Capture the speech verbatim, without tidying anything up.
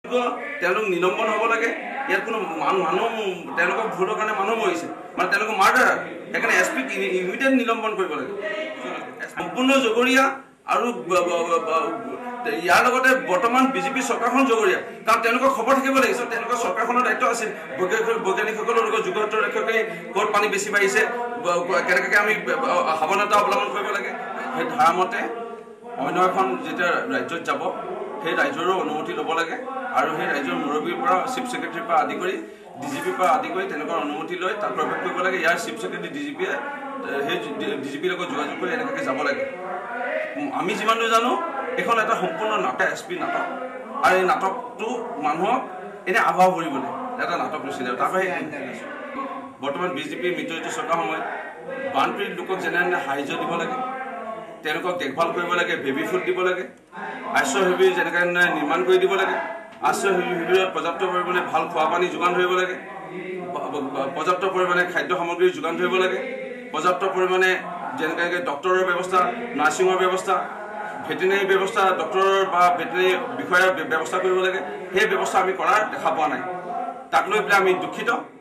তেওঁলোক নিলম্বন হ'ব লাগে ইয়াত কোনো মানুহ তেওঁলোকৰ ভুলৰ কাৰণে মানুহ মৰিছে মানে তেওঁলোকৰ মাৰ্ডাৰ সেইকাৰণে এছ পিক ইমিডিয়েট নিলম্বন কৰিব লাগে সম্পূৰ্ণ জগৰীয়া আৰু ইয়াৰ লগতে বৰ্তমান বিজেপি চৰকাৰখন জগৰীয়া কাৰণ তেওঁলোকৰ খবৰ থাকিব লাগিছিল তেওঁলোকৰ চৰকাৰখনৰ দায়িত্ব আছিল বৈজ্ঞানিকসকলৰ লগত যোগাযোগ ৰক্ষকে ক'ত পানী বেছি বাঢ়িছে কেনেকৈ আমি সাৱধানতা অৱলম্বন কৰিব লাগে সেই ধাৰামতে অন্য এখন যেতিয়া ৰাজ্যত যাব সেই ৰাজ্যৰো অনুমতি ল'ব লাগে আৰু সেই ৰাজ্যৰ মুৰব্বীৰ পৰা চিফ ছেক্ৰেটাৰীৰ পৰা আদি কৰি ডি জি পিৰ পৰা আদি কৰি তেনেকুৱা অনুমতি লৈ তাত প্ৰৱেশ কৰিব লাগে ইয়াৰ চিফ ছেক্ৰেটাৰী ডি জি পিয়ে সেই ডি জি পিৰ লগত যোগাযোগ কৰি এনেকৈ যাব লাগে আমি যিমান দূৰ জানো এখন এটা সম্পূৰ্ণ নাটক এছ পি নাটক আৰু এই নাটকটো মানুহক এনে আভাস কৰিবলৈ এটা নাটক লৈছিলে তাৰপৰা বৰ্তমান বিজেপিৰ মিত্ৰজোঁটৰ চৰকাৰ সময়ত বানপীড়িত লোকক যেনে সাহায্য দিব লাগে তেওঁলোকক দেখভাল কৰিব লাগে বেবী ফুড দিব লাগে আশ্ৰয় শিবিৰ যেনেকৈ নিৰ্মাণ কৰি দিব লাগে আশ্ৰয় শিবিৰত পৰ্যাপ্ত পৰিমাণে ভাল খোৱা পানী যোগান ধৰিব লাগে পৰ্যাপ্ত পৰিমাণে খাদ্য সামগ্ৰী যোগান ধৰিব লাগে পৰ্যাপ্ত পৰিমাণে যেনেকৈ ডক্টৰৰ ব্যৱস্থা নাৰ্ছিঙৰ ব্যৱস্থা ভেটেনেৰী ব্যৱস্থা ডক্টৰৰ বা ভেটেনেৰী বিষয়াৰ ব্যৱস্থা কৰিব লাগে সেই ব্যৱস্থা আমি কৰাৰ দেখা পোৱা নাই তাক লৈ পেলাই আমি দুখিত